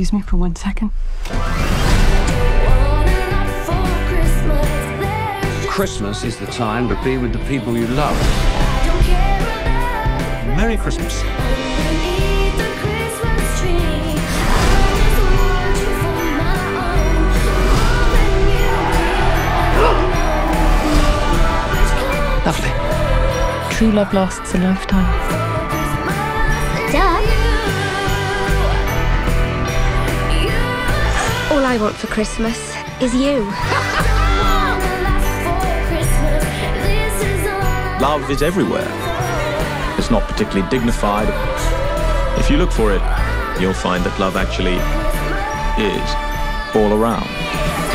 excuse me for 1 second? Christmas is the time to be with the people you love. Merry Christmas. Lovely. True love lasts a lifetime. Dad? All I want for Christmas is you. Love is everywhere. It's not particularly dignified. If you look for it, you'll find that love actually is all around.